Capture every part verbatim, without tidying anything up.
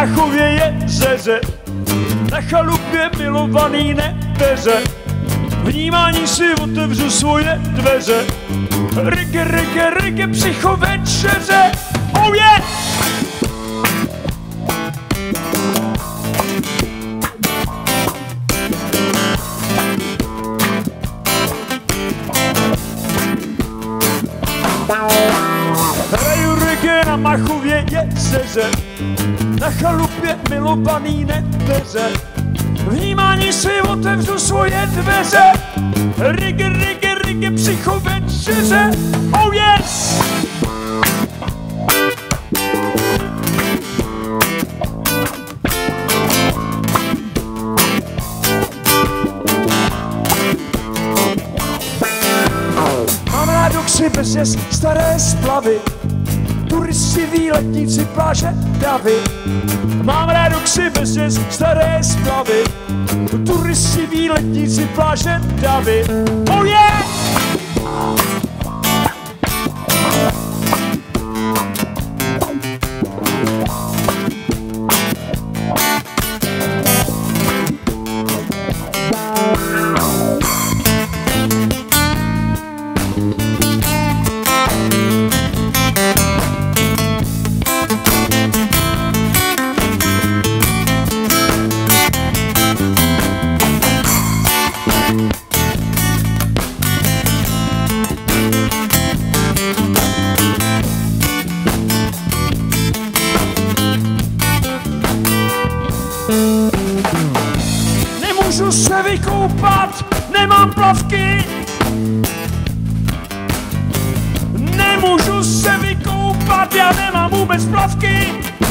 Machově jezeře, na chalupě milovaný nebeře. Vnímání si otevřu svoje dveře. Rige, rige, rige, psychovečeře. Oh yeah! Hraju reggae na Machově jezeře, na chalupě milovaný nebeře. Vnímání si otevřu svoje dveře. Reggae, reggae, reggae, psychovečeře. Oh yes! Mám rád oxy bez jez, staré splavy, turisti, výletníci, pláže, davy. Mám rád oxy bez jez, staré splavy, turisti, výletníci, pláže, davy. Oh yeah! Nemůžu se vykoupat, nemám plavky. Nemůžu se vykoupat, já nemám vůbec plavky.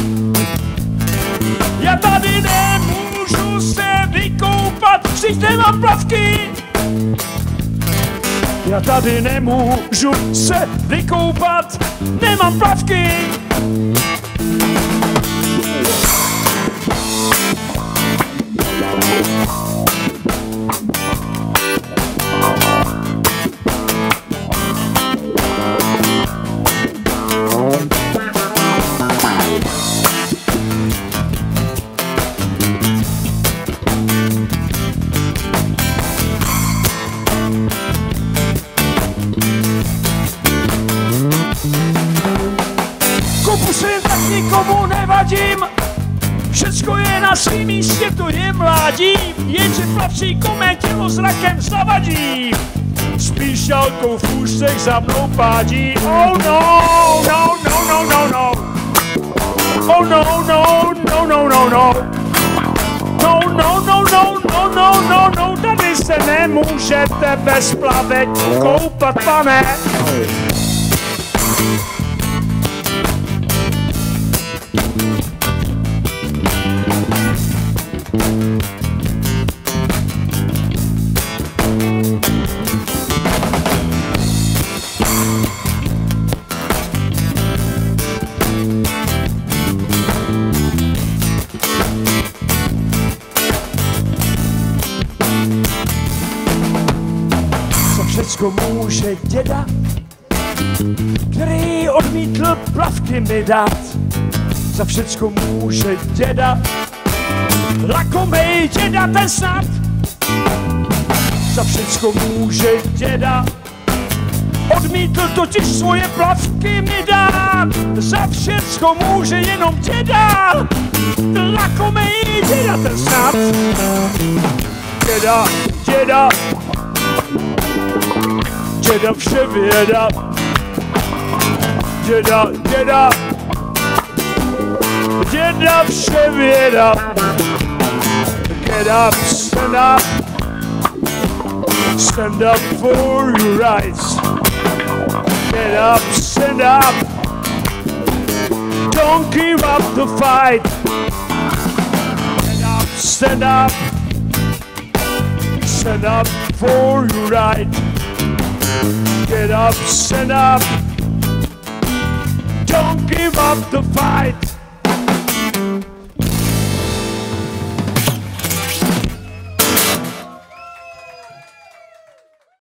Já tady nemůžu se vykoupat, vždyť nemám plavky. Já tady nemůžu se vykoupat, nemám plavky. Kopusím, tak nikomu nevadím, všecko je na svým místě, to je mládí, jenže plavčíku mé tělo zrakem zavadí. Spíš šalkou v ústech za mnou pádí. Oh no, no, no, no, no, no. Oh no, no, no, no, no, no. No, no, no, no, no, no, no, no, tady se nemůžete bez plavek koupat, pane. Všecko může děda, který odmítl plavky mi dát. Za všecko může děda, lakomej děda ten snad. Za všecko může děda, odmítl totiž svoje plavky mi dát. Za všecko může jenom děda, lakomej děda ten snad. Děda, děda, děda vše věda, děda, děda, děda vše věda. Get up, stand up, stand up for your rights. Get up, stand up, don't give up the fight. Get up, stand up, stand up for your right. Get up, stand up, don't give up the fight.